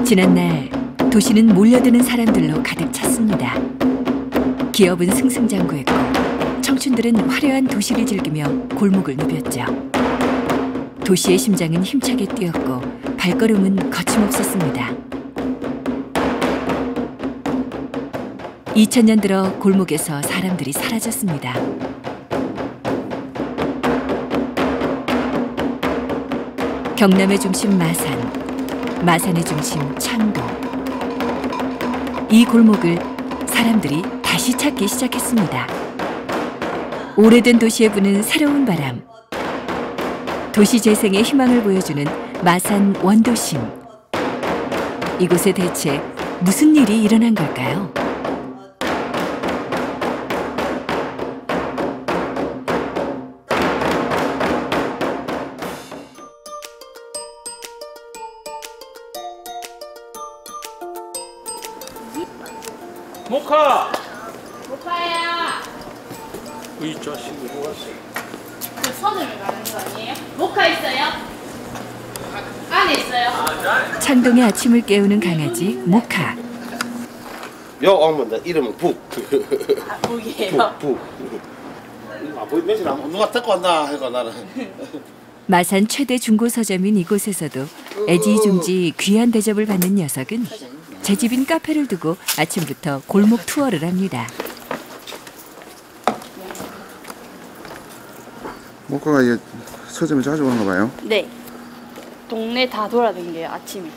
지난날 도시는 몰려드는 사람들로 가득 찼습니다. 기업은 승승장구했고 청춘들은 화려한 도시를 즐기며 골목을 누볐죠. 도시의 심장은 힘차게 뛰었고 발걸음은 거침없었습니다. 2000년 들어 골목에서 사람들이 사라졌습니다. 경남의 중심 마산, 마산의 중심 창동. 이 골목을 사람들이 다시 찾기 시작했습니다. 오래된 도시에 부는 새로운 바람. 도시 재생의 희망을 보여주는 마산 원도심. 이곳에 대체 무슨 일이 일어난 걸까요? 모카! 모카야! 이 자식이 뭐 왔어? 그 선을 가는 거 아니에요? 모카 있어요? 안에 있어요? 창동의 아침을 깨우는 강아지 모카. 요 오면 이름은 북. 아, 북이에요? 북. 아버지 며칠 안 누가 데리고 왔나 해가 나는. 마산 최대 중고 서점인 이곳에서도 애지중지 귀한 대접을 받는 녀석은 제 집인 카페를 두고 아침부터 골목 투어를 합니다. 모카가 이게 서점에 자주 오는가 봐요? 네. 동네 다 돌아다녀요, 아침에.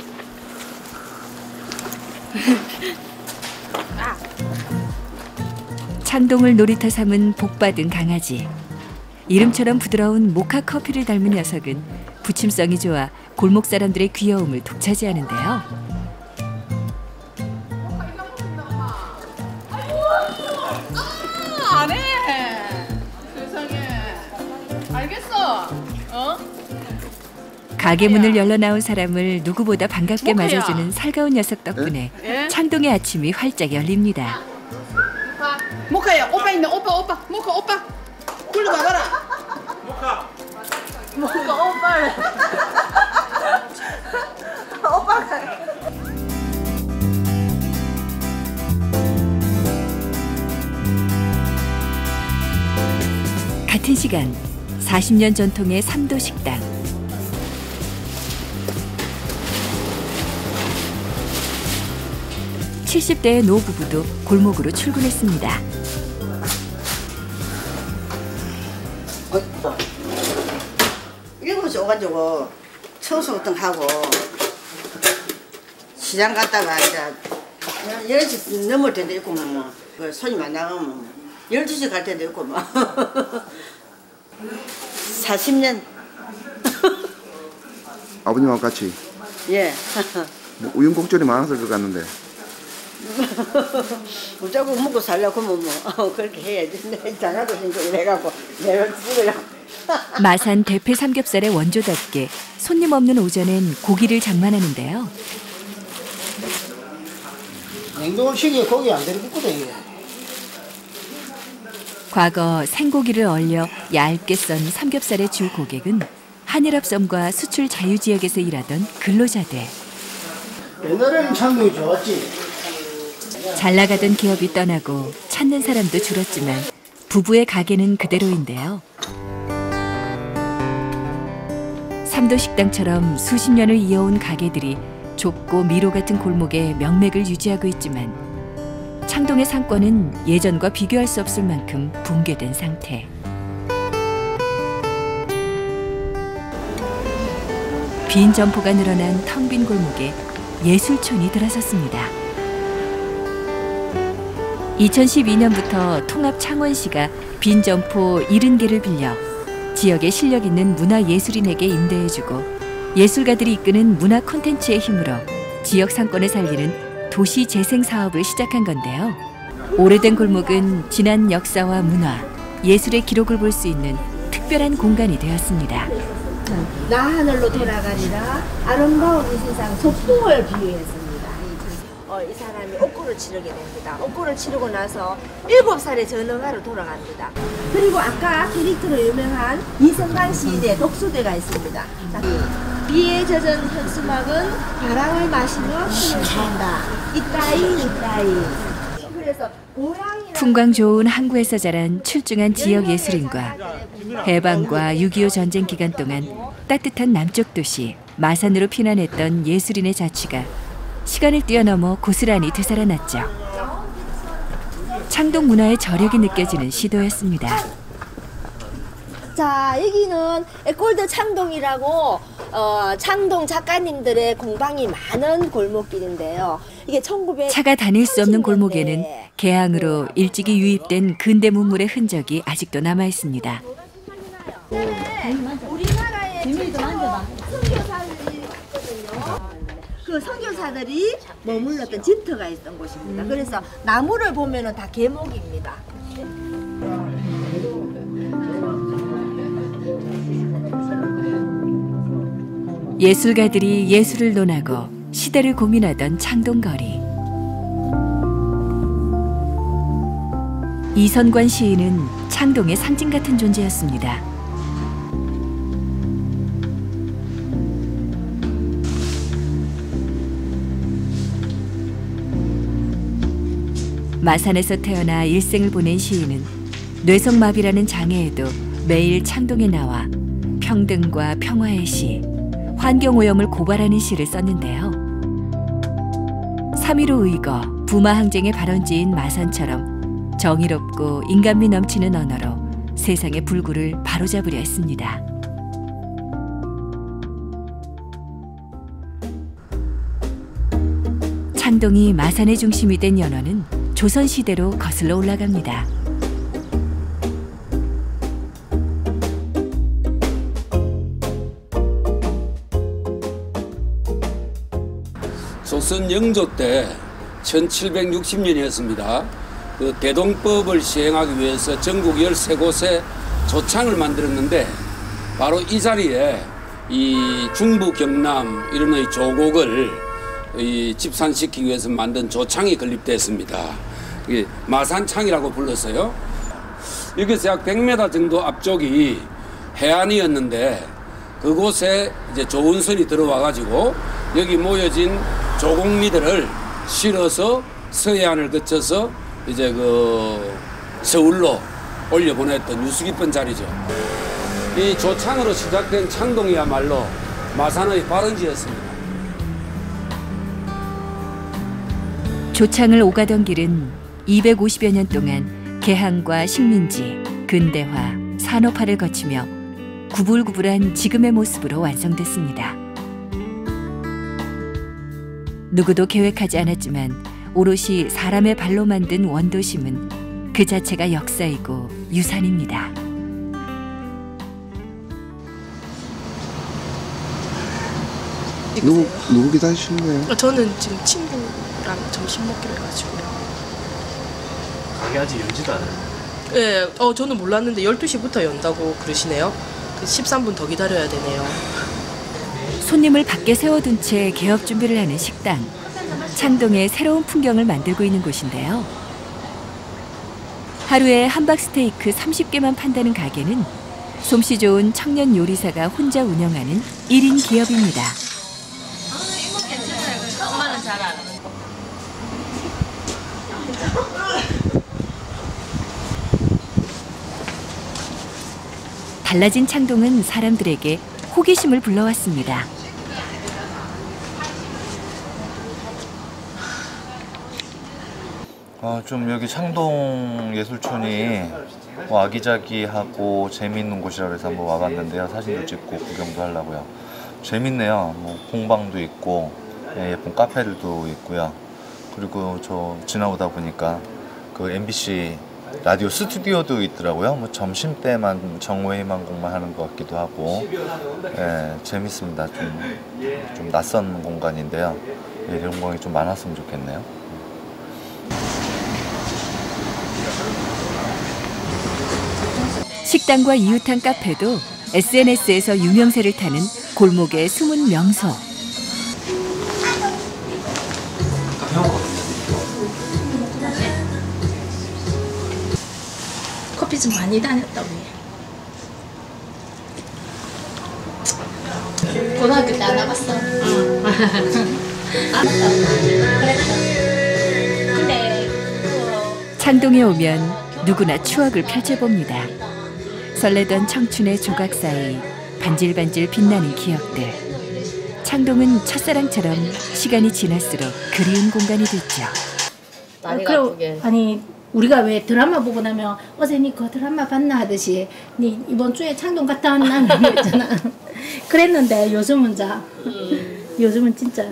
창동을 놀이터 삼은 복받은 강아지. 이름처럼 부드러운 모카 커피를 닮은 녀석은 부침성이 좋아 골목 사람들의 귀여움을 독차지하는데요. 안 해! 세상에. 알겠어. 어? 가게 문을 열러 나온 사람을 누구보다 반갑게 모카야. 맞아주는 살가운 녀석 덕분에 예? 창동의 아침이 활짝 열립니다. 모카야, 오빠 있네, 오빠. 모카, 오빠. 굴러가봐라. 모카 오빠를. 오빠가. 같은 시간 40년 전통의 삼도 식당. (70대의) 노부부도 골목으로 출근했습니다. 일곱 시 오가지고 청소 같은 거 하고 시장 갔다가 이제 10시 넘을 때도 있고 뭐 손님 안 나가면 12시 갈 때도 있고 뭐 40년. 아버님하고 같이? 예. 뭐 우여곡절이 많았을 것 같는데. 무조건 먹고 살려고 하면 뭐 그렇게 해야지. 장가도 신고 이래갖고 내가 죽으려고. 마산 대패 삼겹살의 원조답게 손님 없는 오전엔 고기를 장만하는데요. 냉동식에 고기 안 들어있거든 이게. 과거 생고기를 얼려 얇게 썬 삼겹살의 주 고객은 한일합섬과 수출 자유지역에서 일하던 근로자들. 옛날에는 창동이 좋았지. 잘 나가던 기업이 떠나고 찾는 사람도 줄었지만 부부의 가게는 그대로인데요. 삼도식당처럼 수십 년을 이어온 가게들이 좁고 미로 같은 골목에 명맥을 유지하고 있지만 창동의 상권은 예전과 비교할 수 없을 만큼 붕괴된 상태. 빈 점포가 늘어난 텅 빈 골목에 예술촌이 들어섰습니다. 2012년부터 통합 창원시가 빈 점포 70개를 빌려 지역에 실력 있는 문화예술인에게 임대해주고 예술가들이 이끄는 문화 콘텐츠의 힘으로 지역 상권을 살리는 도시 재생 사업을 시작한 건데요. 오래된 골목은 지난 역사와 문화, 예술의 기록을 볼 수 있는 특별한 공간이 되었습니다. 나 하늘로 돌아가리라 아름다운 이 세상 소풍을 비유했습니다. 이 사람이 옥고를 치르게 됩니다. 옥고를 치르고 나서 7살에 전흥하러 돌아갑니다. 그리고 아까 캐릭터로 유명한 이성간 시인의 독수대가 있습니다. 비에 젖은 현수막은 바람을 마시며 숨을 쉰다. 이따이. 그래서 고양이랑 풍광 좋은 항구에서 자란 출중한 지역 예술인과 해방과 6.25 전쟁 기간 동안 따뜻한 남쪽 도시 마산으로 피난했던 예술인의 자취가 시간을 뛰어넘어 고스란히 되살아났죠. 창동 문화의 저력이 느껴지는 시도였습니다. 자, 여기는 에꼴드 창동이라고 창동 작가님들의 공방이 많은 골목길인데요. 이게 1900 차가 다닐 수 없는 골목에는 개항으로 일찍이 유입된 근대 문물의 흔적이 아직도 남아 있습니다. 우리나라의 선교사들이 있거든요. 그 선교사들이 머물렀던 진터가 있던 곳입니다. 그래서 나무를 보면은 다 계목입니다. 예술가들이 예술을 논하고 시대를 고민하던 창동거리. 이선관 시인은 창동의 상징 같은 존재였습니다. 마산에서 태어나 일생을 보낸 시인은 뇌성마비라는 장애에도 매일 창동에 나와 평등과 평화의 시, 환경오염을 고발하는 시를 썼는데요. 3.15 의거, 부마 항쟁의 발원지인 마산처럼 정의롭고 인간미 넘치는 언어로 세상의 불구를 바로잡으려 했습니다. 창동이 마산의 중심이 된 연원은 조선시대로 거슬러 올라갑니다. 조선 영조 때 1760년이었습니다. 그 대동법을 시행하기 위해서 전국 13곳에 조창을 만들었는데 바로 이 자리에 이 중부 경남 이런 조곡을 집산시키기 위해서 만든 조창이 건립됐습니다. 이게 마산창이라고 불렀어요. 여기서 약 100m 정도 앞쪽이 해안이었는데 그곳에 이제 조은선이 들어와 가지고 여기 모여진 조곡미들을 실어서 서해안을 거쳐서 이제 그 서울로 올려보냈던 유수 깊은 자리죠. 이 조창으로 시작된 창동이야말로 마산의 발원지였습니다. 조창을 오가던 길은 250여 년 동안 개항과 식민지, 근대화, 산업화를 거치며 구불구불한 지금의 모습으로 완성됐습니다. 누구도 계획하지 않았지만 오롯이 사람의 발로 만든 원도심은 그 자체가 역사이고 유산입니다. 누구 기다리시는 거예요? 저는 지금 친구랑 점심 먹기로 해가지고요. 가게 아직 열지도 않아요? 네, 저는 몰랐는데 12시부터 연다고 그러시네요. 13분 더 기다려야 되네요. 손님을 밖에 세워둔 채 개업 준비를 하는 식당. 창동에 새로운 풍경을 만들고 있는 곳인데요. 하루에 함박스테이크 30개만 판다는 가게는 솜씨 좋은 청년 요리사가 혼자 운영하는 1인 기업입니다. 엄마는 잘 알아. 달라진 창동은 사람들에게 호기심을 불러왔습니다. 좀 여기 창동 예술촌이 아기자기하고 재미있는 곳이라 해서 한번 와봤는데요. 사진도 찍고 구경도 하려고요. 재밌네요. 뭐 공방도 있고 예쁜 카페들도 있고요. 그리고 저 지나오다 보니까 그 MBC 라디오 스튜디오도 있더라고요. 뭐 점심 때만 정오회의만곡만 하는 것 같기도 하고, 재밌습니다. 좀 낯선 공간인데요. 이런 공간이 좀 많았으면 좋겠네요. 식당과 이웃한 카페도 SNS에서 유명세를 타는 골목의 숨은 명소. 커피 좀 많이 다녔다고 해. 고등학교 때 안 나갔어. 창동에 오면 누구나 추억을 펼쳐봅니다. 설레던 청춘의 조각 사이 반질반질 빛나는 기억들. 창동은 첫사랑처럼 시간이 지날수록 그리운 공간이 됐죠. 아니 우리가 왜 드라마 보고 나면 어제 니 그 드라마 봤나 하듯이 니 이번 주에 창동 갔다 왔나 그랬잖아. 그랬는데 요즘은 요즘은 진짜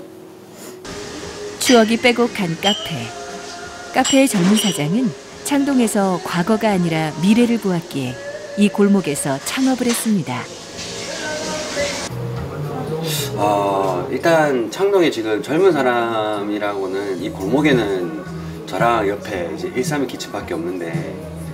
추억이 빼곡한 카페. 카페의 젊은 사장은 창동에서 과거가 아니라 미래를 보았기에 이 골목에서 창업을 했습니다. 일단 창동에 지금 젊은 사람이라고는 이 골목에는 저랑 옆에 이제 132 키친밖에 없는데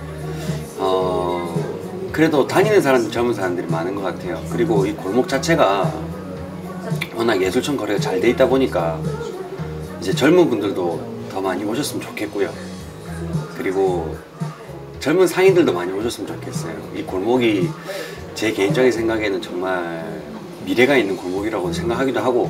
그래도 다니는 사람 젊은 사람들이 많은 것 같아요. 그리고 이 골목 자체가 워낙 예술촌 거래가 잘 돼 있다 보니까 이제 젊은 분들도 더 많이 오셨으면 좋겠고요. 그리고 젊은 상인들도 많이 오셨으면 좋겠어요. 이 골목이 제 개인적인 생각에는 정말 미래가 있는 골목이라고 생각하기도 하고.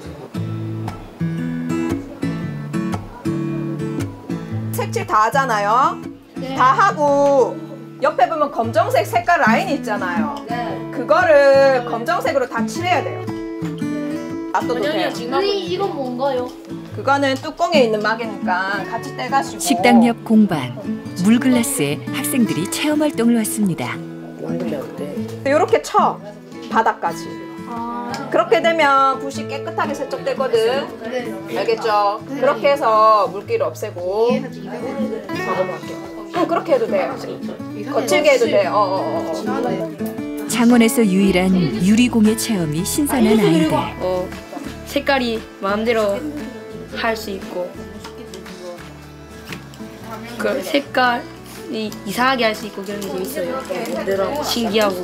색칠 다 하잖아요. 네. 다 하고 옆에 보면 검정색 색깔 라인이 있잖아요. 네. 그거를 검정색으로 다 칠해야 돼요. 놔둬도 돼요. 이건 뭔가요? 그거는 뚜껑에 있는 막이니까 같이 떼가지고. 식당 옆 공방, 물글라스에 학생들이 체험활동을 왔습니다. 이렇게 쳐, 바닥까지. 그렇게 되면 붓이 깨끗하게 세척되거든. 네. 알겠죠? 네. 그렇게 해서 물기를 없애고. 그렇게 해도 돼요. 거칠게 해도 돼요. 창원에서 유일한 유리공예 체험이 신선한 아이들. 색깔이 마음대로 할 수 있고 그 색깔이 이상하게 할 수 있고 그런 게 재밌어요. 늘어 신기하고.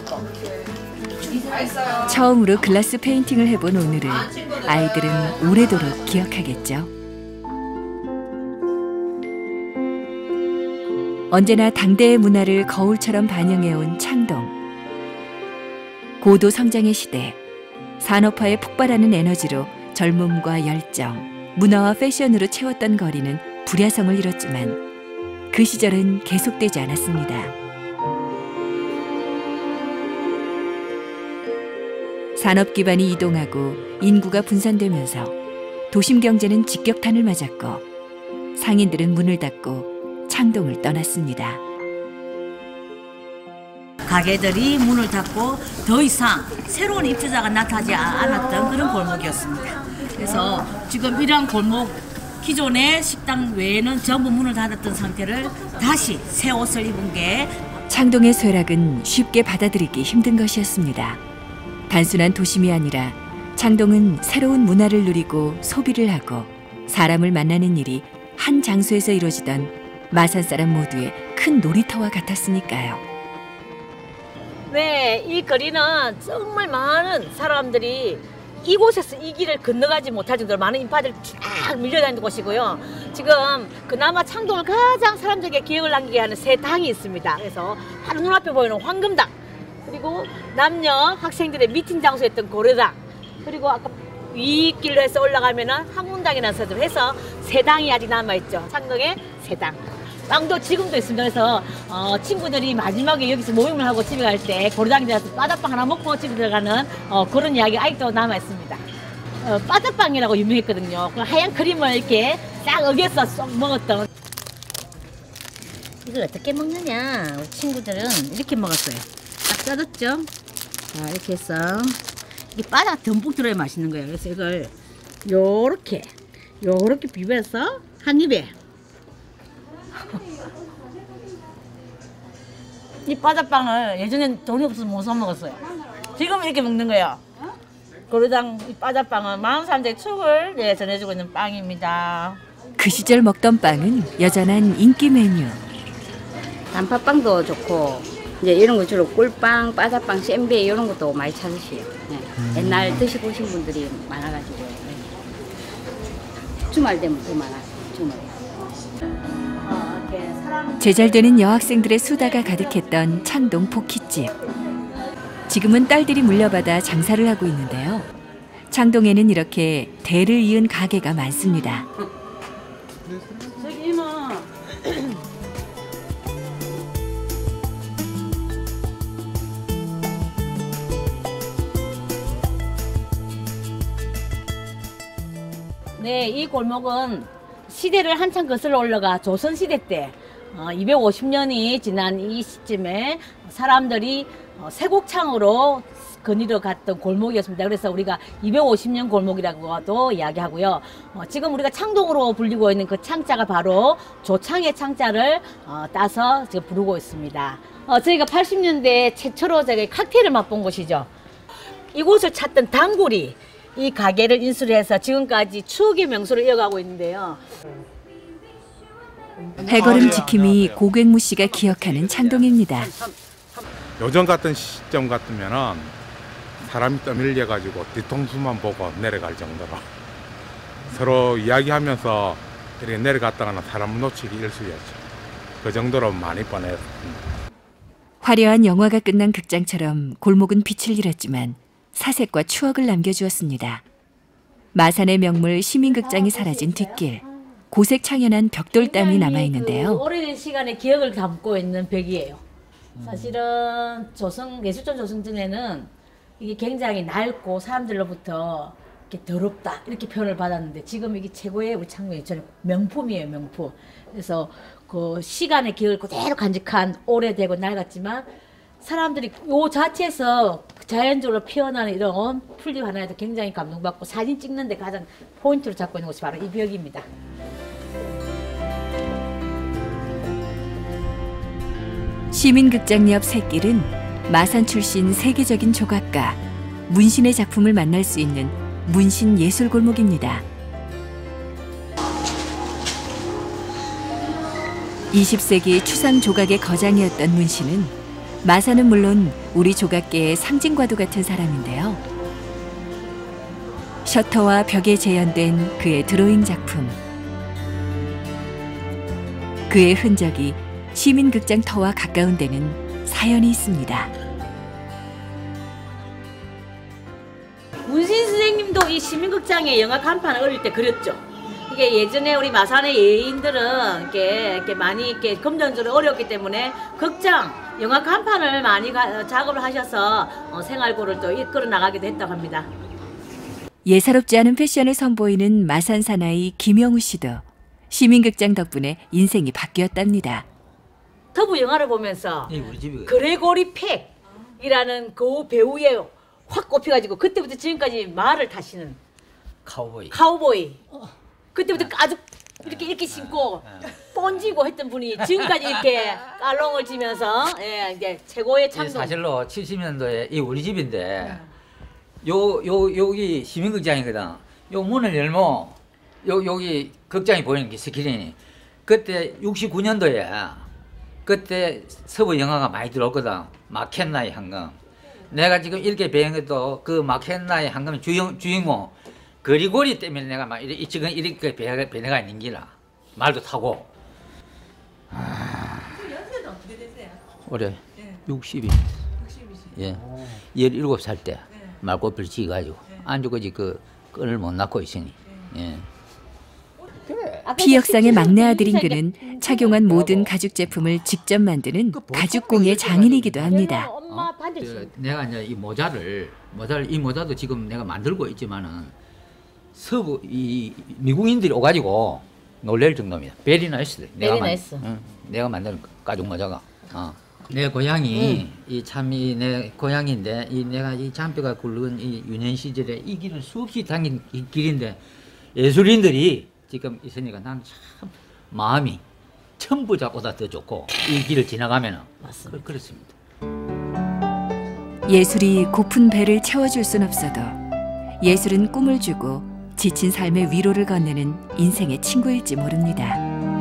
처음으로 글라스 페인팅을 해본 오늘을 아이들은 오래도록 기억하겠죠. 언제나 당대의 문화를 거울처럼 반영해온 창동. 고도 성장의 시대, 산업화에 폭발하는 에너지로 젊음과 열정, 문화와 패션으로 채웠던 거리는 불야성을 이뤘지만 그 시절은 계속되지 않았습니다. 산업 기반이 이동하고 인구가 분산되면서 도심 경제는 직격탄을 맞았고 상인들은 문을 닫고 창동을 떠났습니다. 가게들이 문을 닫고 더 이상 새로운 입주자가 나타나지 않았던 그런 골목이었습니다. 그래서 지금 이러한 골목 기존의 식당 외에는 전부 문을 닫았던 상태를 다시 새 옷을 입은 게 창동의 쇠락은 쉽게 받아들이기 힘든 것이었습니다. 단순한 도심이 아니라 창동은 새로운 문화를 누리고 소비를 하고 사람을 만나는 일이 한 장소에서 이루어지던 마산 사람 모두의 큰 놀이터와 같았으니까요. 네, 이 거리는 정말 많은 사람들이 이곳에서 이 길을 건너가지 못할 정도로 많은 인파들이 쫙 밀려다니는 곳이고요. 지금 그나마 창동을 가장 사람들에게 기억을 남기게 하는 세 당이 있습니다. 그래서 바로 눈앞에 보이는 황금당, 그리고 남녀 학생들의 미팅 장소였던 고려당, 그리고 아까 윗길로 해서 올라가면은 항문당이라는 서점 해서 세 당이 아직 남아있죠. 창동의 세 당. 빵도 지금도 있습니다. 그래서 친구들이 마지막에 여기서 모임을 하고 집에 갈 때 고려당에 들어가서 빠다빵 하나 먹고 집에 들어가는 그런 이야기가 아직도 남아있습니다. 빠다빵이라고 유명했거든요. 그 하얀 크림을 이렇게 싹 어겨서 쏙 먹었던. 이걸 어떻게 먹느냐, 우리 친구들은 이렇게 먹었어요. 딱 짜졌죠? 자, 이렇게 해서 이게 바닥 듬뿍 들어야 맛있는 거예요. 그래서 이걸 요렇게 비벼서 한 입에 이 바다빵을 예전엔 돈이 없어서 못 사 먹었어요. 지금 이렇게 먹는 거예요. 고려당 이 바다빵은 많은 사람들의 추억을 전해주고 있는 빵입니다. 그 시절 먹던 빵은 여전한 인기 메뉴. 단팥빵도 좋고 이제 이런 거 주로 꿀빵, 바다빵, 샌베 이런 것도 많이 찾으세요. 네. 옛날 드셔보신 분들이 많아가지고 네. 주말 되면 더 많아요. 주말에. 제잘되는 여학생들의 수다가 가득했던 창동 포키집. 지금은 딸들이 물려받아 장사를 하고 있는데요. 창동에는 이렇게 대를 이은 가게가 많습니다. 저기 이모. 네, 이 골목은 시대를 한참 거슬러 올라가 조선시대 때 250년이 지난 이 시점에 사람들이 세곡창으로 거닐어 갔던 골목이었습니다. 그래서 우리가 250년 골목이라고도 이야기하고요. 지금 우리가 창동으로 불리고 있는 그 창자가 바로 조창의 창자를 따서 지금 부르고 있습니다. 저희가 80년대 최초로 저기 칵테일을 맛본 곳이죠. 이곳을 찾던 단골이 이 가게를 인수를 해서 지금까지 추억의 명소를 이어가고 있는데요. 해걸음 지킴이 고객무 씨가 기억하는 창동입니다. 요즘 같은 시점 같으면은 사람이 떠밀려 가지고 뒤통수만 보고 내려갈 정도로 서로 이야기하면서 이렇게 내려갔다가는 사람 놓치기 일쑤였죠. 그 정도로 많이 뻔했습니다. 화려한 영화가 끝난 극장처럼 골목은 빛을 잃었지만 사색과 추억을 남겨주었습니다. 마산의 명물 시민극장이 사라진 뒷길, 고색 창연한 벽돌담이 남아있는데요. 오래된 시간의 기억을 담고 있는 벽이에요. 사실은 예술촌 조성전에는 이게 굉장히 낡고 사람들로부터 이렇게 더럽다 이렇게 표현을 받았는데 지금 이게 최고의 우리 창동의 명품이에요, 명품. 그래서 그 시간의 기억을 그대로 간직한 오래되고 낡았지만 사람들이 요 자체에서 자연적으로 피어나는 이런 풀잎 하나에도 굉장히 감동받고 사진 찍는데 가장 포인트로 잡고 있는 곳이 바로 이 벽입니다. 시민극장 옆 샛길은 마산 출신 세계적인 조각가 문신의 작품을 만날 수 있는 문신예술골목입니다. 20세기 추상 조각의 거장이었던 문신은 마산은 물론 우리 조각계의 상징과도 같은 사람인데요. 셔터와 벽에 재현된 그의 드로잉 작품. 그의 흔적이 시민극장 터와 가까운 데는 사연이 있습니다. 문신 선생님도 이 시민극장에 영화 간판을 어릴 때 그렸죠. 이게 예전에 우리 마산의 예인들은 이렇게 많이 이렇게 금전적으로 어려웠기 때문에 극장 영화 간판을 많이 작업을 하셔서 생활고를 또 이끌어 나가기도 했다고 합니다. 예사롭지 않은 패션을 선보이는 마산 사나이 김영우 씨도 시민극장 덕분에 인생이 바뀌었답니다. 터부 영화를 보면서 그레고리 팩이라는 그 배우에 확 꼽혀가지고 그때부터 지금까지 말을 타시는 카우보이. 그때부터 아주 이렇게 신고 뻔지고 했던 분이 지금까지 이렇게 깔롱을 지면서 이제 최고의 창동. 사실로 70년도에 이 우리 집인데 여기 시민극장이거든. 요 문을 열면 여기 극장이 보이는 게 스크린이. 그때 69년도에 그때 서부 영화가 많이 들어왔거든. 마켓나이 한강. 내가 지금 이렇게 배행해도 그 마켓나이 한강의 주인공 그리고리 때문에 내가 막 지금 이렇게 배내가 있는 기라. 말도 타고. 연세는 어떻게 되세요? 올해 60이. 예. 17살 때 말꽃을 지어가지고 안주까지 그 끈을 못 낳고 있으니. 예. 피역상의 막내 아들인 그는 착용한 모든 가죽 제품을 직접 만드는 가죽공예 장인이기도 합니다. 내가 이제 이 모자도 지금 내가 만들고 있지만은 서부 이 미국인들이 오가지고 놀랄 정도입니다. 베리 나이스. 내가 만든 가죽 모자가. 내 고향이 이 내 고향인데 내가 이 잔뼈가 굵은 이 유년 시절에 이 길은 수없이 다닌 이 길인데 예술인들이 지금 있으니까 난 참 마음이 천부자보다 더 좋고 이 길을 지나가면은 그렇습니다. 예술이 고픈 배를 채워줄 순 없어도 예술은 꿈을 주고 지친 삶의 위로를 건네는 인생의 친구일지 모릅니다.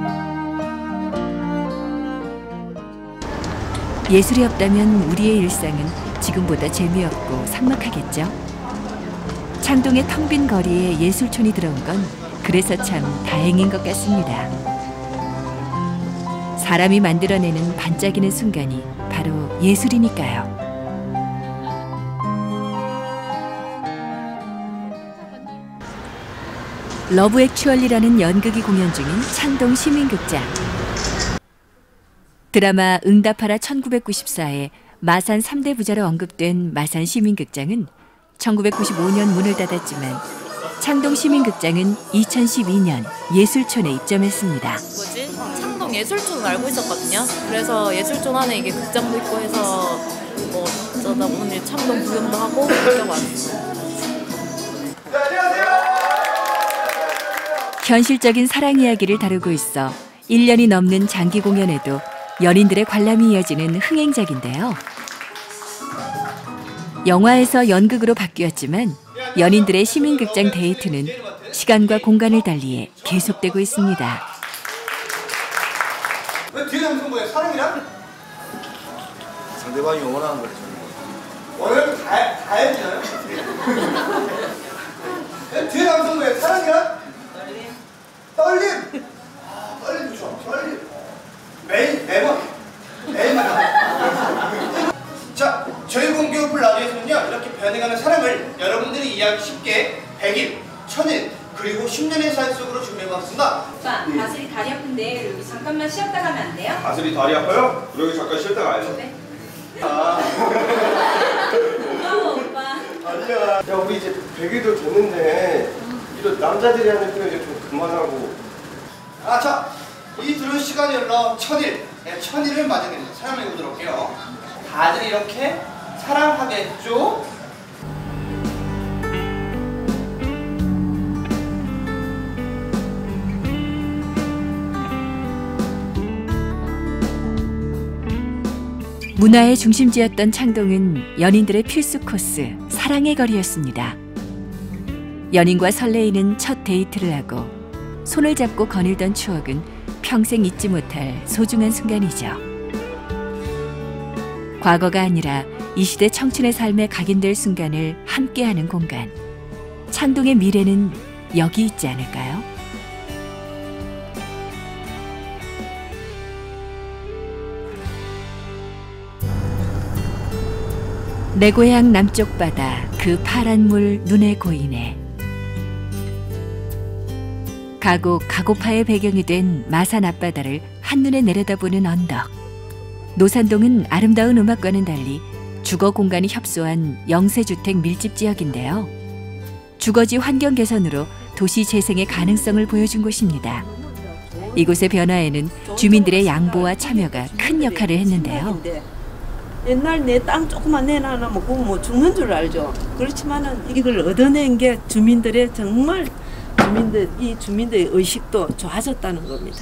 예술이 없다면 우리의 일상은 지금보다 재미없고 삭막하겠죠. 창동의 텅 빈 거리에 예술촌이 들어온 건 그래서 참 다행인 것 같습니다. 사람이 만들어내는 반짝이는 순간이 바로 예술이니까요. 러브 액츄얼리라는 연극이 공연 중인 창동 시민극장. 드라마 응답하라 1994에 마산 3대 부자로 언급된 마산 시민극장은 1995년 문을 닫았지만 창동 시민극장은 2012년 예술촌에 입점했습니다. 창동 예술촌을 알고 있었거든요. 그래서 예술촌 안에 이게 극장도 있고 해서 뭐 어쩌다 보니 창동 구경도 하고 그렇게 왔어요. 현실적인 사랑 이야기를 다루고 있어 1년이 넘는 장기 공연에도 연인들의 관람이 이어지는 흥행작인데요. 영화에서 연극으로 바뀌었지만 연인들의 시민극장 데이트는 시간과 공간을 달리해 계속되고 있습니다. 왜 뒤에 남성 뭐야? 사랑이랑? 상대방이 원하는 거래. 원하는 다 해주잖아요? 뒤에 남성 뭐야? 사랑이랑? 떨림! 아, 떨림 좋아. 떨림. 매번. 자, 저희 공교육을 라디오에서는요, 이렇게 변해가는 사랑을 여러분들이 이해하기 쉽게 100일, 1000일, 그리고 10년의 사연 속으로 준비해봤습니다. 오빠, 바슬이 다리 아픈데 여기 잠깐만 쉬었다 가면 안 돼요? 바슬이 다리 아파요? 여기 잠깐 쉬었다 가요. 네. 고마워, 오빠. 아니야. 야, 우리 이제 100일도 됐는데, 이런 남자들이 하는 표현 이제 좀 그만하고. 아, 자, 이 들은 시간이 흘러 1000일, 1000일을 맞이하는 사랑을 해보도록 해요. 다들 이렇게 사랑하겠죠? 문화의 중심지였던 창동은 연인들의 필수 코스, 사랑의 거리였습니다. 연인과 설레이는 첫 데이트를 하고 손을 잡고 거닐던 추억은 평생 잊지 못할 소중한 순간이죠. 과거가 아니라 이 시대 청춘의 삶에 각인될 순간을 함께하는 공간. 창동의 미래는 여기 있지 않을까요? 내 고향 남쪽 바다, 그 파란 물 눈에 고이네. 가곡파의 배경이 된 마산 앞바다를 한눈에 내려다보는 언덕. 노산동은 아름다운 음악과는 달리 주거 공간이 협소한 영세주택 밀집 지역인데요. 주거지 환경 개선으로 도시 재생의 가능성을 보여준 곳입니다. 이곳의 변화에는 주민들의 양보와 참여가 큰 역할을 했는데요. 옛날 내 땅 조금만 내놔놓으면 그거 뭐 죽는 줄 알죠. 그렇지만은 이걸 얻어낸 게 주민들의 정말 주민들의 의식도 좋아졌다는 겁니다.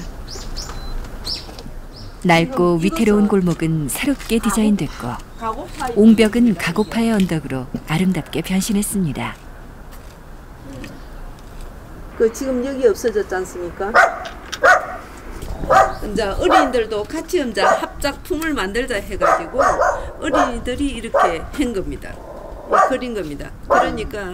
낡고 위태로운 골목은 새롭게 디자인됐고 옹벽은 가곡파의 언덕으로 아름답게 변신했습니다. 지금 여기 없어졌지 않습니까? 이제 어린이들도 같이 이제 합작품을 만들자 해가지고 어린이들이 이렇게 한 겁니다. 그린 겁니다. 그러니까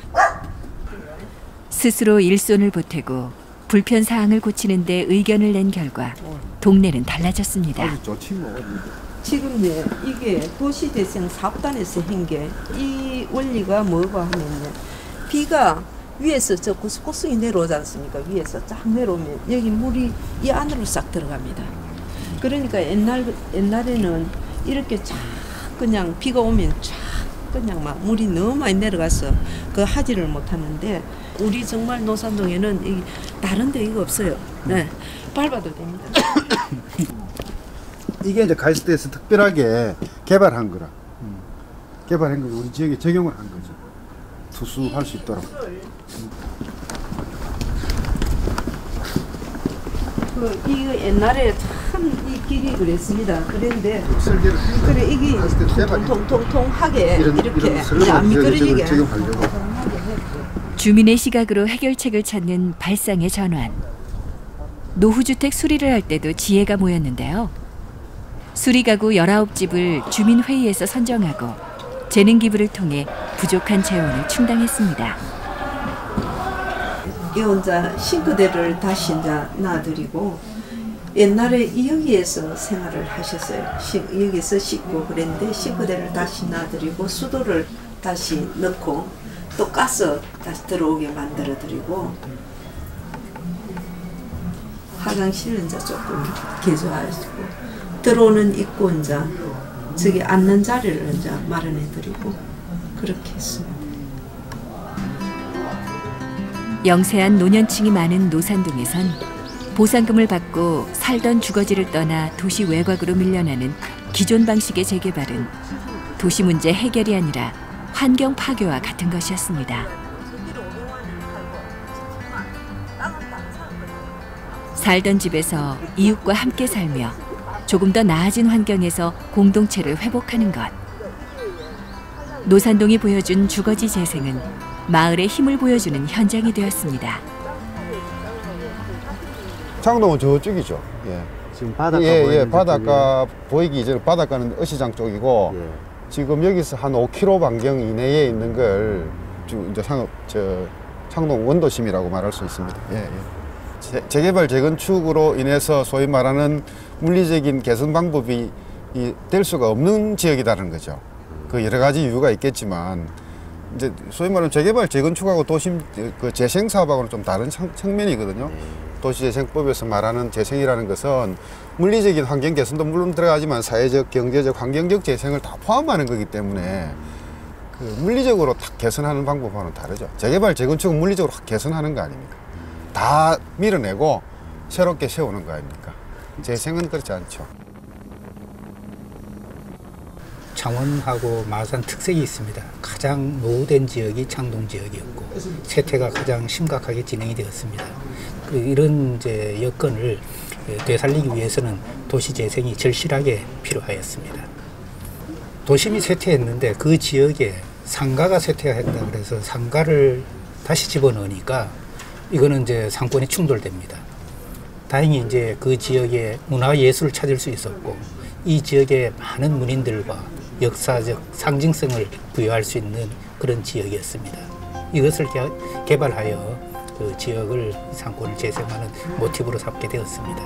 스스로 일손을 보태고 불편 사항을 고치는 데 의견을 낸 결과 동네는 달라졌습니다. 지금 이게 도시재생 사업단에서 한 게 이 원리가 뭐가 하면요. 비가 위에서 저 고스고스이 내려오지 않습니까? 위에서 쫙 내려오면 여기 물이 이 안으로 싹 들어갑니다. 그러니까 옛날에는 이렇게 쫙 그냥 비가 오면 쫙 그냥 막 물이 너무 많이 내려가서 그 하지를 못하는데 우리 정말 노산동에는 다른 데 이거 없어요. 네, 밟아도 됩니다. 이게 이제 가이스트에서 특별하게 개발한 거라. 개발한 거 우리 지역에 적용을 한 거죠. 투수할 수 있도록. 이거 옛날에 참 이 길이 그랬습니다. 그런데 그래 이게 통통통통하게 이렇게 안 미끄러지게 주민의 시각으로 해결책을 찾는 발상의 전환. 노후주택 수리를 할 때도 지혜가 모였는데요. 수리가구 19집을 주민회의에서 선정하고 재능기부를 통해 부족한 재원을 충당했습니다. 이 혼자 싱크대를 다시 이제 놔드리고 옛날에 여기에서 생활을 하셨어요. 여기서 씻고 그랬는데 싱크대를 다시 놔드리고 수도를 다시 넣고 또 가스 다시 들어오게 만들어드리고 화장실은 이제 조금 개조하시고 들어오는 입구 이제 저기 앉는 자리를 이제 마련해드리고 그렇게 했습니다. 영세한 노년층이 많은 노산동에선 보상금을 받고 살던 주거지를 떠나 도시 외곽으로 밀려나는 기존 방식의 재개발은 도시 문제 해결이 아니라 환경 파괴와 같은 것이었습니다. 살던 집에서 이웃과 함께 살며 조금 더 나아진 환경에서 공동체를 회복하는 것. 노산동이 보여준 주거지 재생은 마을의 힘을 보여주는 현장이 되었습니다. 창동은 저쪽이죠. 예. 지금 바닷가 예, 바닷가 보이기 이전에 바닷가는 어시장 쪽이고 지금 여기서 한 5km 반경 이내에 있는 걸 이제 창동 원도심이라고 말할 수 있습니다. 예. 재개발 재건축으로 인해서 소위 말하는 물리적인 개선 방법이 될 수가 없는 지역이라는 거죠. 그 여러 가지 이유가 있겠지만 이제 소위 말하는 재개발 재건축하고 도심 그 재생 사업하고는 좀 다른 측면이거든요. 도시재생법에서 말하는 재생이라는 것은 물리적인 환경 개선도 물론 들어가지만 사회적, 경제적, 환경적 재생을 다 포함하는 거기 때문에 그 물리적으로 딱 개선하는 방법과는 다르죠. 재개발 재건축은 물리적으로 개선하는 거 아닙니까? 다 밀어내고 새롭게 세우는 거 아닙니까? 재생은 그렇지 않죠. 창원하고 마산 특색이 있습니다. 가장 노후된 지역이 창동 지역이었고 쇠퇴가 가장 심각하게 진행이 되었습니다. 이런 이제 여건을 되살리기 위해서는 도시 재생이 절실하게 필요하였습니다. 도심이 쇠퇴했는데 그 지역에 상가가 쇠퇴했다 그래서 상가를 다시 집어넣으니까 이거는 이제 상권이 충돌됩니다. 다행히 이제 그 지역에 문화예술을 찾을 수 있었고 이 지역의 많은 문인들과 역사적 상징성을 부여할 수 있는 그런 지역이었습니다. 이것을 개발하여 그 지역을 상권을 재생하는 모티브로 삼게 되었습니다.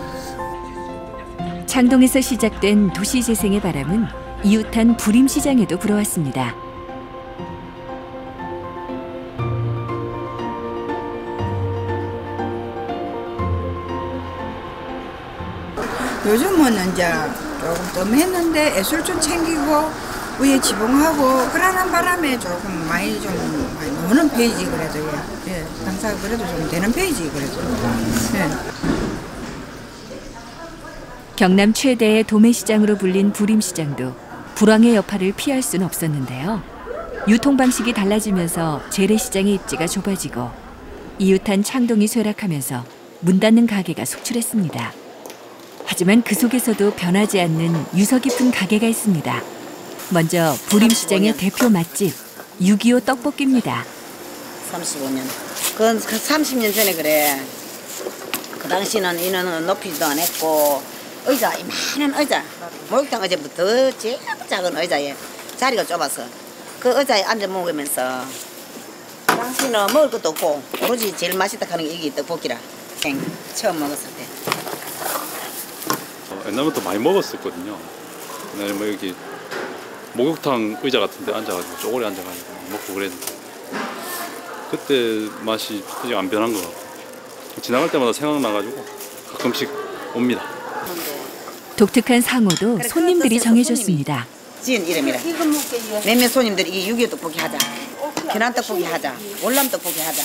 창동에서 시작된 도시 재생의 바람은 이웃한 부림시장에도 불어왔습니다. 요즘은 이제 조금 뜸했는데 예술촌 챙기고 위에 지붕하고 그러는 바람에 조금 많이 노는 페이지 그래도 예, 당사 그래도 좀 되는 페이지 그래도. 예. 경남 최대의 도매시장으로 불린 부림시장도 불황의 여파를 피할 수는 없었는데요. 유통 방식이 달라지면서 재래시장의 입지가 좁아지고 이웃한 창동이 쇠락하면서 문 닫는 가게가 속출했습니다. 하지만 그 속에서도 변하지 않는 유서 깊은 가게가 있습니다. 먼저 부림시장의 대표 맛집 6.25 떡볶이입니다. 35년. 그건 30년 전에 그래. 그 당시는 인원은 높이도 안 했고 의자, 이만한 의자, 목욕탕 의자부터 제일 작은 의자에 자리가 좁아서 그 의자에 앉아 먹으면서 그 당시는 먹을 것도 없고 오로지 제일 맛있다 하는 게 이게 떡볶이라 처음 먹었을 때. 옛날부터 많이 먹었었거든요. 옛날에 뭐 여기 목욕탕 의자 같은 데 앉아가지고 쪼그려 앉아가지고 먹고 그랬는데 그때 맛이 아직 안 변한 것 같고 지나갈 때마다 생각나가지고 가끔씩 옵니다. 독특한 상호도 손님들이 정해줬습니다. 지은 이름이라. 몇몇 손님들이 이 6.25 떡볶이 하자, 계란 떡볶이 하자, 월남 떡볶이 하자.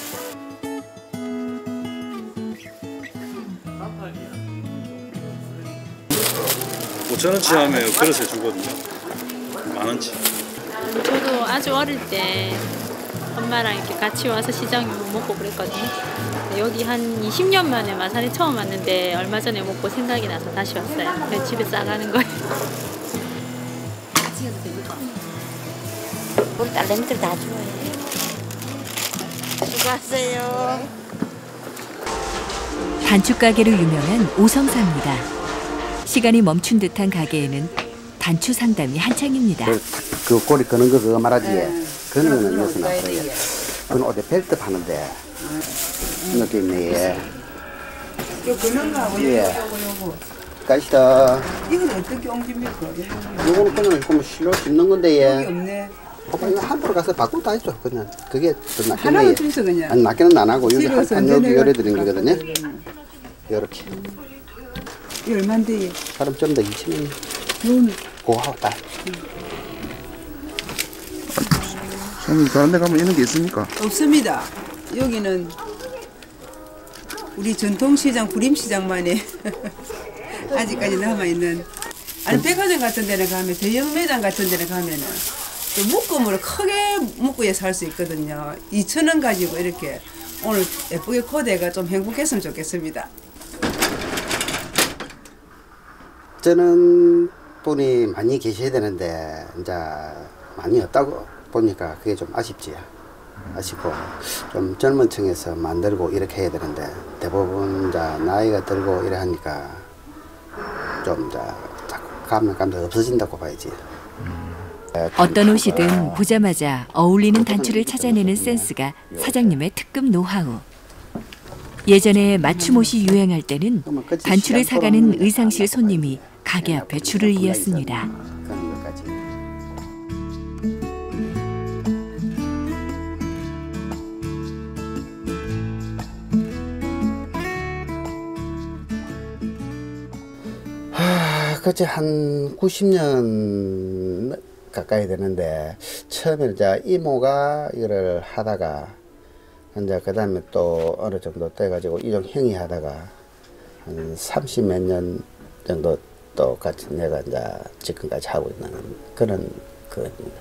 $5,000원치 하면 그릇에 주거든요. 10,000원치. 저도 아주 어릴 때 엄마랑 이렇게 같이 와서 시장 먹고 그랬거든요. 여기 한 20년 만에 마산에 처음 왔는데 얼마 전에 먹고 생각이 나서 다시 왔어요. 그래서 집에 싸가는 거예요. 우리 딸내미들 다 좋아해. 수고하세요. 단축가게로 유명한 오성사입니다. 시간이 멈춘 듯한 가게에는 단추 상담이 한창입니다. 그 꼬리 끄는 거 그거 말하지. 그런 거는 여기서 나왔어요. 그건 어디 벨트 파는데 느낌이 예. 요 그는 거하고 요거. 가시다. 이건 어떻게 옮깁니까? 이거는 그냥 좀 실로 씹는 건데 예. 여기 없네. 이거 함부로 가서 바꾸고 다 했죠. 그냥 그게 더 낫겠네. 하나만 주소 그냥. 아니 낫게는 안 하고 여기 실어서 한 여기 열어 드린 거거든요. 이렇게. 이 얼마인데? 그럼 좀 더 2,000원. 그거하고 딱. 선생님 다른 데 가면 이런 게 있습니까? 없습니다. 여기는 우리 전통시장 구림시장만이 아직까지 남아있는. 아니 백화점 같은 데는 가면 대형 매장 같은 데는 가면은 또 묶음으로 크게 묶어야 살 수 있거든요. 2,000원 가지고 이렇게 오늘 예쁘게 코디가 좀 행복했으면 좋겠습니다. 저는 분이 많이 계셔야 되는데 이제 많이 없다고 보니까 그게 좀 아쉽지요. 아쉽고 좀 젊은 층에서 만들고 이렇게 해야 되는데 대부분 이제 나이가 들고 이래 하니까 좀 이제 가면 없어진다고 봐야지. 어떤 옷이든 보자마자 어울리는 단추를 찾아내는 센스가 사장님의 특급 노하우. 예전에 맞춤 옷이 유행할 때는 단추를 사가는 의상실 손님이 가게 앞에 줄을 이었습니다. 그치 한 90년 가까이 되는데 처음에 이제 이모가 이거를 하다가 이제 그 다음에 또 어느 정도 돼가지고 이종 형이 하다가 한 30몇 년 정도 또 같이 내가 이제 지금까지 하고 있는 그런 거입니다.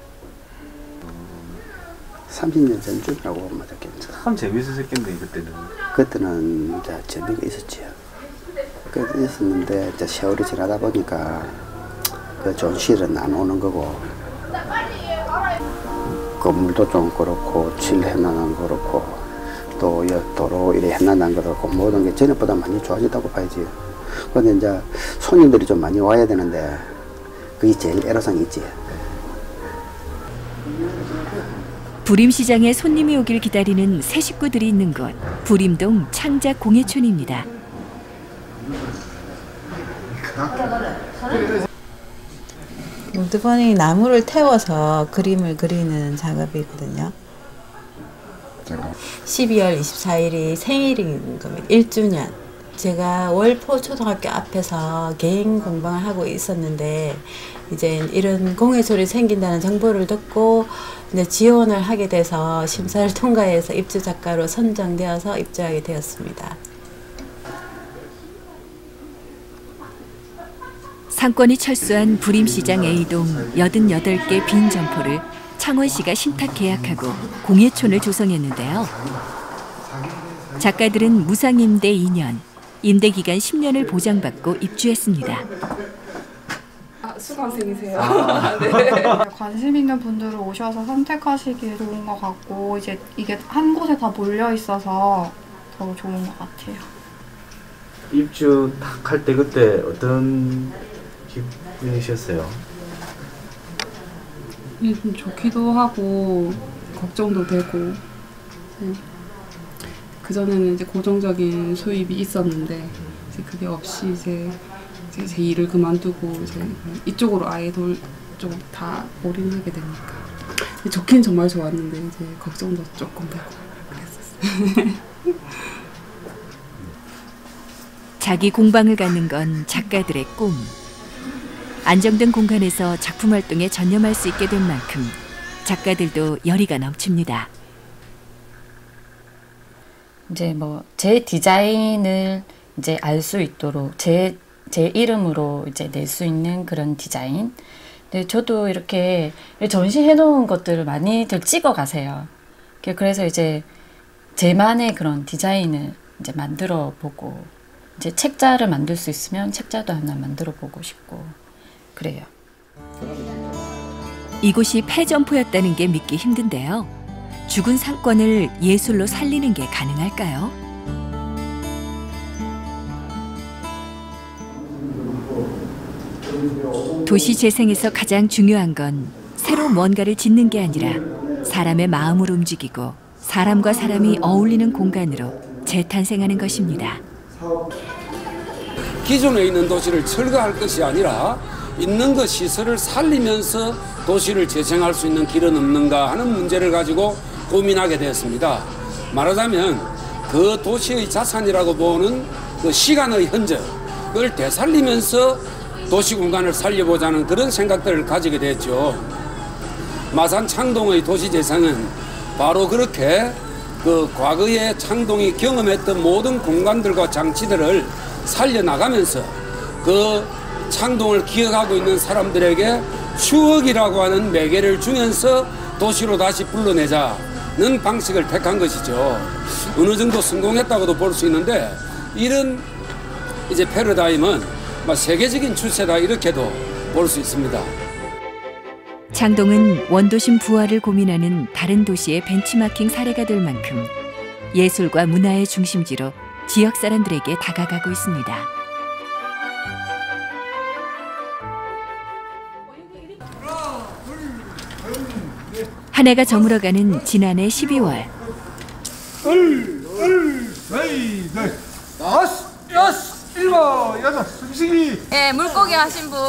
30년 전쯤이라고 보면 맞겠죠. 참 재밌었겠네 그때는. 그때는 이제 재미가 있었지요. 그 있었는데 이제 세월이 지나다 보니까 그 좋은 실은 안 오는 거고 건물도 좀 그렇고 칠 해놔는 그렇고 또 도로 이래 해놔는 그렇고 모든 게 전에보다 많이 좋아졌다고 봐야지. 그런데 이제 손님들이 좀 많이 와야 되는데 그게 제일 애로사항이 있지. 부림시장에 손님이 오길 기다리는 새 식구들이 있는 곳 부림동 창작 공예촌입니다. 우드번이 나무를 태워서 그림을 그리는 작업이거든요. 12월 24일이 생일인 겁니다. 1주년. 제가 월포 초등학교 앞에서 개인 공방을 하고 있었는데 이제 이런 공예소리 생긴다는 정보를 듣고 이제 지원을 하게 돼서 심사를 통과해서 입주 작가로 선정되어서 입주하게 되었습니다. 상권이 철수한 부림시장 A동 88개 빈 점포를 창원시가 신탁 계약하고 공예촌을 조성했는데요. 작가들은 무상임대 2년, 임대기간 10년을 보장받고 입주했습니다. 수강생이세요. 네. 관심 있는 분들은 오셔서 선택하시기 좋은 것 같고 이제 이게 한 곳에 다 몰려 있어서 더 좋은 것 같아요. 입주 딱 할 때 그때 어떤 기분이셨어요? 좀 좋기도 하고 걱정도 되고 네. 그전에는 이제 고정적인 수입이 있었는데 이제 그게 없이 이제 제 일을 그만두고 이제 이쪽으로 아예 좀 다 올인하게 되니까 좋긴 정말 좋았는데 이제 걱정도 조금 되고 그랬었어요. 자기 공방을 갖는 건 작가들의 꿈. 안정된 공간에서 작품 활동에 전념할 수 있게 된 만큼 작가들도 열의가 넘칩니다. 이제 뭐 제 디자인을 이제 알 수 있도록 제 이름으로 이제 낼 수 있는 그런 디자인. 근데 저도 이렇게 전시해 놓은 것들을 많이들 찍어 가세요. 그래서 이제 제만의 그런 디자인을 이제 만들어 보고 이제 책자를 만들 수 있으면 책자도 하나 만들어 보고 싶고 그래요. 이곳이 폐점포였다는 게 믿기 힘든데요. 죽은 상권을 예술로 살리는 게 가능할까요? 도시 재생에서 가장 중요한 건 새로 뭔가를 짓는 게 아니라 사람의 마음을 움직이고 사람과 사람이 어울리는 공간으로 재탄생하는 것입니다. 기존에 있는 도시를 철거할 것이 아니라 있는 것 시설을 살리면서 도시를 재생할 수 있는 길은 없는가 하는 문제를 가지고 고민하게 되었습니다. 말하자면 그 도시의 자산이라고 보는 그 시간의 흔적을 되살리면서 도시 공간을 살려보자는 그런 생각들을 가지게 됐죠. 마산 창동의 도시 재생은 바로 그렇게 그 과거에 창동이 경험했던 모든 공간들과 장치들을 살려나가면서 그 창동을 기억하고 있는 사람들에게 추억이라고 하는 매개를 주면서 도시로 다시 불러내자는 방식을 택한 것이죠. 어느 정도 성공했다고도 볼 수 있는데 이런 이제 패러다임은 세계적인 추세다 이렇게도 볼 수 있습니다. 창동은 원도심 부활을 고민하는 다른 도시의 벤치마킹 사례가 될 만큼 예술과 문화의 중심지로 지역 사람들에게 다가가고 있습니다. 한 해가 저물어가는 지난해 12월. 예, 물고기 하신 분.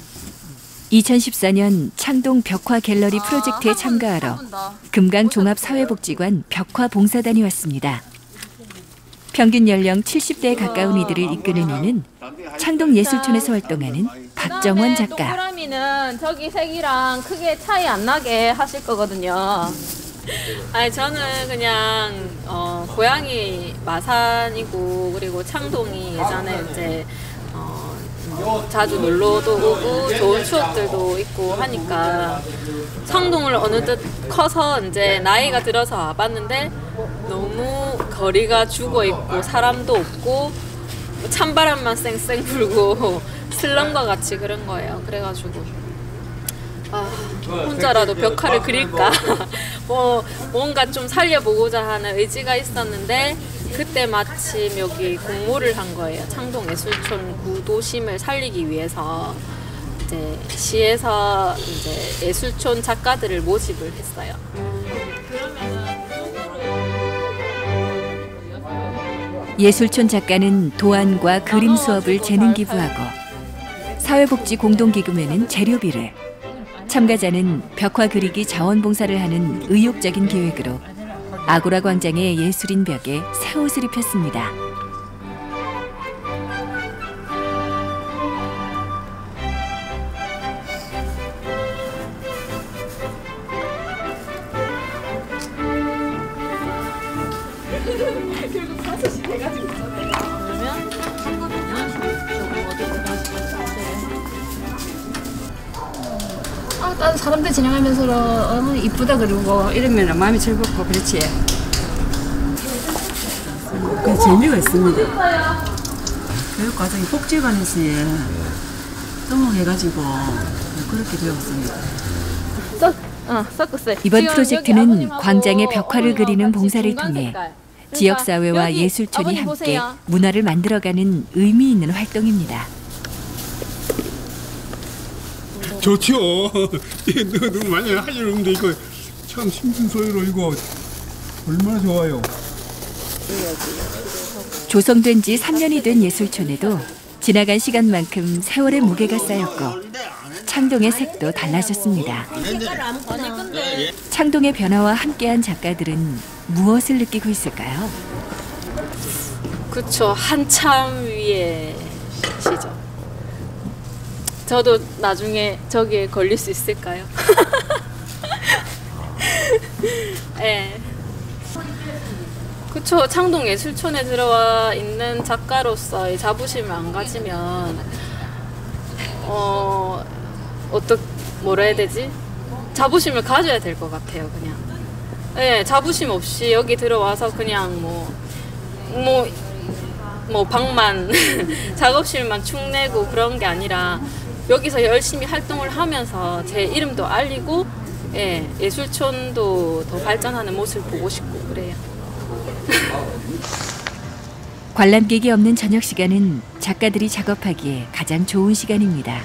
2014년 창동 벽화 갤러리 프로젝트에 참가하러 금강종합사회복지관 벽화봉사단이 왔습니다. 평균 연령 70대에 가까운 이들을 이끄는 이는 창동예술촌에서 활동하는 박정원 작가. 동그라미는 저기 색이랑 크게 차이 안 나게 하실 거거든요. 아니 저는 그냥 고향이 마산이고 그리고 창동이 예전에 이제 자주 놀러도 오고 좋은 추억들도 있고 하니까 창동을 어느덧 커서 이제 나이가 들어서 와봤는데 너무 거리가 죽어 있고 사람도 없고 찬바람만 쌩쌩 불고 슬럼과 같이 그런 거예요. 그래가지고 혼자라도 벽화를 그릴까 뭔가 좀 살려보고자 하는 의지가 있었는데 그때 마침 여기 공모를 한 거예요. 창동예술촌 구도심을 살리기 위해서 이제 시에서 이제 예술촌 작가들을 모집을 했어요. 예술촌 작가는 도안과 그림 수업을 재능 기부하고 사회복지 공동기금에는 재료비를, 참가자는 벽화 그리기 자원봉사를 하는 의욕적인 계획으로 아고라 광장의 예술인 벽에 새 옷을 입혔습니다. 결국 5시 돼가지고 있잖아요. 그러면 다른 사람들 진행하면서 너무 이쁘다 그러고 이러면 마음이 즐겁고 그렇지. 그 재미가 있습니다. 교육 과정이 복지관에서 등록해가지고 그렇게 배웠습니다. 이번 프로젝트는 광장의 벽화를 그리는 봉사를 통해 지역사회와 예술촌이 함께 문화를 만들어가는 의미 있는 활동입니다. 좋죠. 너무 많이 하려는데 이거 참 심신소리로 이거 얼마나 좋아요. 조성된 지 3년이 된 예술촌에도 지나간 시간만큼 세월의 무게가 쌓였고 창동의 색도 달라졌습니다. 창동의 변화와 함께한 작가들은 무엇을 느끼고 있을까요? 그쵸, 한참 위에 시죠. 저도 나중에 저기에 걸릴 수 있을까요? 네. 그쵸, 창동 예술촌에 들어와 있는 작가로서의 자부심을 안 가지면 뭐라 해야 되지? 자부심을 가져야 될 것 같아요, 그냥. 네, 자부심 없이 여기 들어와서 그냥 방만 작업실만 축내고 그런 게 아니라 여기서 열심히 활동을 하면서 제 이름도 알리고 예술촌도 더 발전하는 모습을 보고 싶고 그래요. 관람객이 없는 저녁 시간은 작가들이 작업하기에 가장 좋은 시간입니다.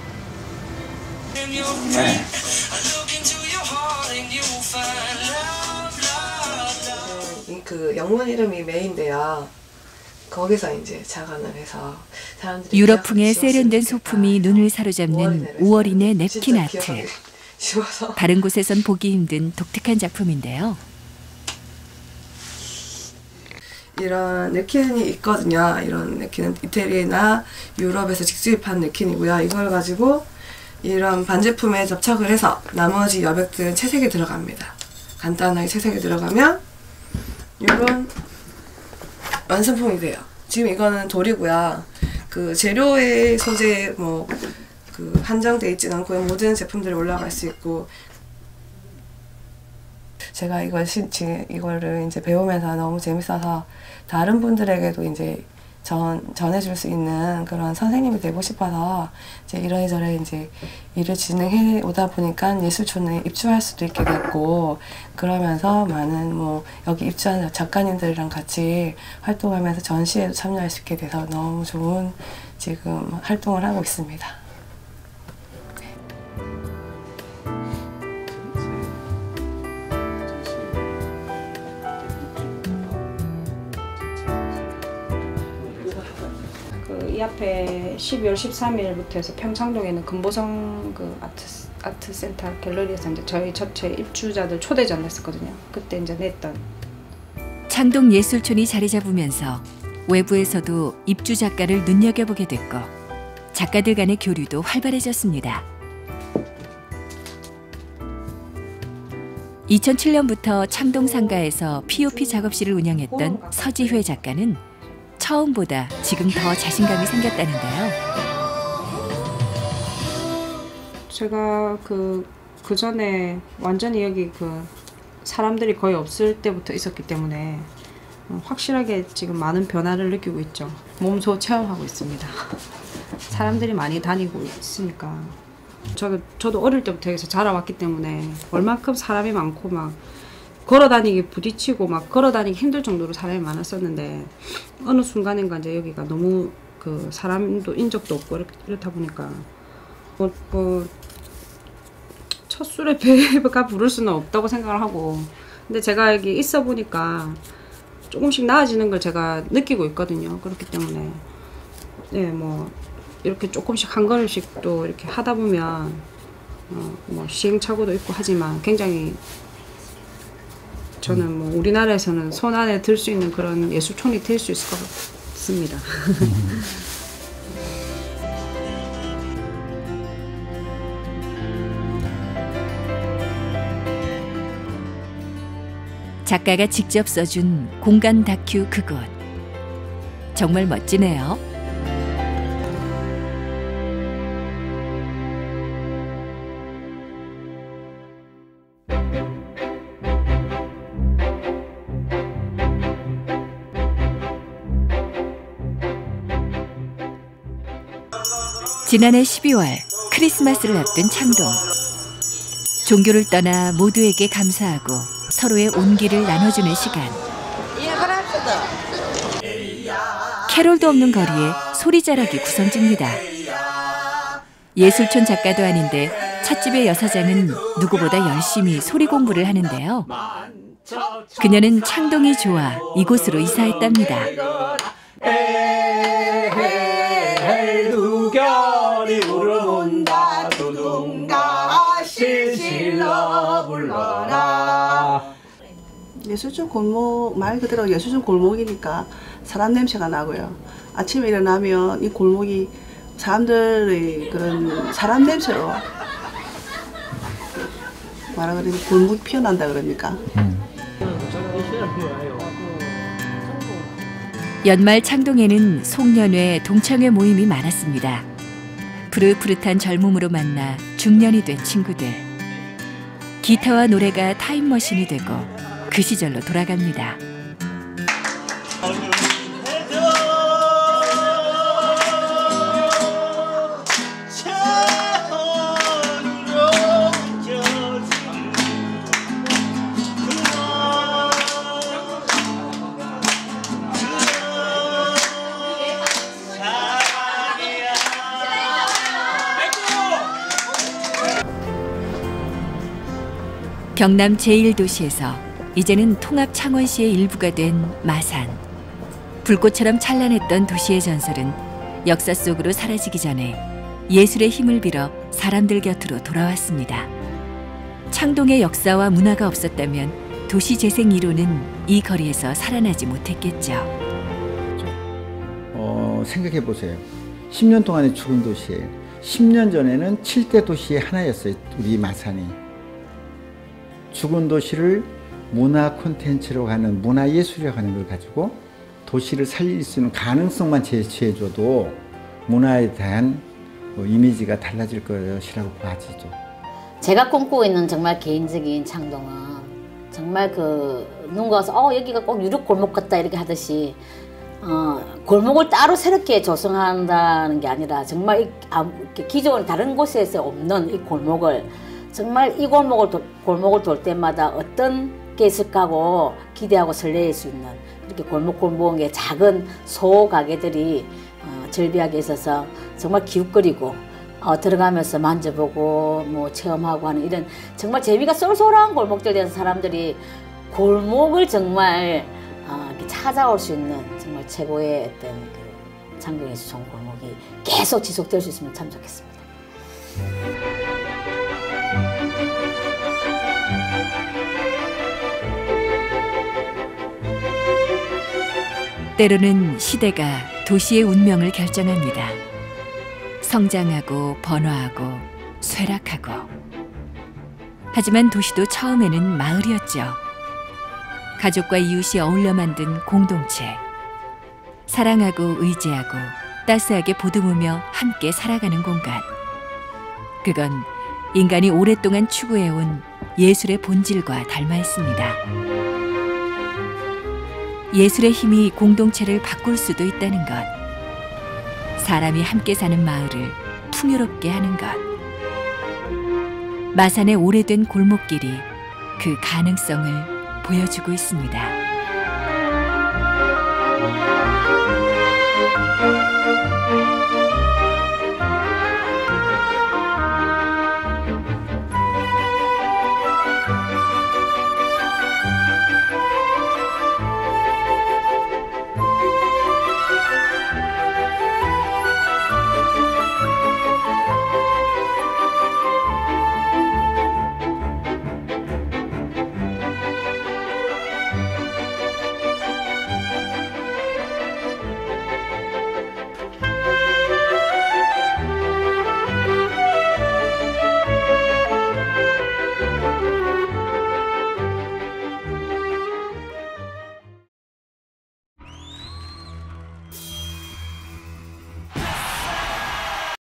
그 영문 이름이 메인데요. 거기서 이제 자간을 해서 사람들이 유럽풍의 세련된 소품이 눈을 사로잡는 5월인의 냅킨 아트. 다른 곳에선 보기 힘든 독특한 작품인데요. 이런 냅킨이 있거든요. 이런 냅킨은 이태리나 유럽에서 직수입한 냅킨이고요. 이걸 가지고 이런 반제품에 접착을 해서 나머지 여백들은 채색이 들어갑니다. 간단하게 채색이 들어가면 이런 완성품이 돼요. 지금 이거는 돌이고요. 그 재료의 소재 뭐 그 한정돼 있진 않고 모든 제품들이 올라갈 수 있고, 제가 이거를 이제 배우면서 너무 재밌어서 다른 분들에게도 이제 전해줄 수 있는 그런 선생님이 되고 싶어서 이제 이러저러 이제 일을 진행해 오다 보니까 예술촌에 입주할 수도 있게 됐고, 그러면서 많은 뭐 여기 입주한 작가님들이랑 같이 활동하면서 전시회도 참여할 수 있게 돼서 너무 좋은 지금 활동을 하고 있습니다. 이 앞에 12월 13일부터 해서 평창동에 있는 금보성 그 아트센터 갤러리에서 이제 저희 전체 입주자들 초대전 냈었거든요. 그때 이제 냈던. 창동 예술촌이 자리 잡으면서 외부에서도 입주 작가를 눈여겨보게 됐고, 작가들 간의 교류도 활발해졌습니다. 2007년부터 창동 상가에서 POP 작업실을 운영했던 서지회 작가는 처음보다 지금 더 자신감이 생겼다는데요. 제가 그 전에 완전히 여기 그 사람들이 거의 없을 때부터 있었기 때문에 확실하게 지금 많은 변화를 느끼고 있죠. 몸소 체험하고 있습니다. 사람들이 많이 다니고 있으니까. 저도 어릴 때부터 여기서 자라왔기 때문에 얼만큼 사람이 많고 막 걸어다니기 부딪히고 막 걸어다니기 힘들 정도로 사람이 많았었는데, 어느 순간인가 이제 여기가 너무 그 사람도 인적도 없고 이렇다 보니까 첫 술에 배가 부를 수는 없다고 생각을 하고, 근데 제가 여기 있어 보니까 조금씩 나아지는 걸 제가 느끼고 있거든요. 그렇기 때문에 뭐 이렇게 조금씩 한 걸음씩 또 이렇게 하다 보면 뭐 시행착오도 있고 하지만 굉장히 저는 뭐 우리나라에서는 손 안에 들 수 있는 그런 예술촌이 될 수 있을 것 같습니다. 작가가 직접 써준 공간 다큐 그곳. 정말 멋지네요. 지난해 12월 크리스마스를 앞둔 창동. 종교를 떠나 모두에게 감사하고 서로의 온기를 나눠주는 시간. 캐롤도 없는 거리에 소리자락이 구성집니다. 예술촌 작가도 아닌데 찻집의 여사장은 누구보다 열심히 소리 공부를 하는데요. 그녀는 창동이 좋아 이곳으로 이사했답니다. 두결이 울어본다 두둥가 실실러 불러라. 예술촌 골목, 말 그대로 예술촌 골목이니까 사람 냄새가 나고요. 아침에 일어나면 이 골목이 사람들의 그런 사람 냄새로 뭐라 그러니 골목이 피어난다 그럽니까? 연말 창동에는 송년회, 동창회 모임이 많았습니다. 푸릇푸릇한 젊음으로 만나 중년이 된 친구들. 기타와 노래가 타임머신이 되고 그 시절로 돌아갑니다. 경남 제1도시에서 이제는 통합 창원시의 일부가 된 마산. 불꽃처럼 찬란했던 도시의 전설은 역사 속으로 사라지기 전에 예술의 힘을 빌어 사람들 곁으로 돌아왔습니다. 창동의 역사와 문화가 없었다면 도시재생 1호는 이 거리에서 살아나지 못했겠죠. 생각해 보세요. 10년 동안의 죽은 도시예요. 10년 전에는 7대 도시의 하나였어요. 우리 마산이. 죽은 도시를 문화 콘텐츠로 가는 문화예술이라고 하는 걸 가지고 도시를 살릴 수 있는 가능성만 제시해줘도 문화에 대한 이미지가 달라질 것이라고 봐지죠. 제가 꿈꾸고 있는 정말 개인적인 창동은 정말 누군가 와서 여기가 꼭 유럽 골목 같다 이렇게 하듯이 골목을 따로 새롭게 조성한다는 게 아니라 정말 기존 다른 곳에서 없는 이 골목을 정말 이 골목을 돌 때마다 어떤 게 있을까 하고 기대하고 설레일 수 있는 이렇게 골목골목의 작은 소 가게들이 절비하게 있어서 정말 기웃거리고 들어가면서 만져보고 뭐 체험하고 하는 이런 정말 재미가 쏠쏠한 골목들에 대해서 사람들이 골목을 정말 이렇게 찾아올 수 있는 정말 최고의 어떤 창동예술촌 골목이 계속 지속될 수 있으면 참 좋겠습니다. 때로는 시대가 도시의 운명을 결정합니다. 성장하고 번화하고 쇠락하고. 하지만 도시도 처음에는 마을이었죠. 가족과 이웃이 어울려 만든 공동체. 사랑하고 의지하고 따스하게 보듬으며 함께 살아가는 공간. 그건 인간이 오랫동안 추구해온 예술의 본질과 닮아 있습니다. 예술의 힘이 공동체를 바꿀 수도 있다는 것. 사람이 함께 사는 마을을 풍요롭게 하는 것. 마산의 오래된 골목길이 그 가능성을 보여주고 있습니다.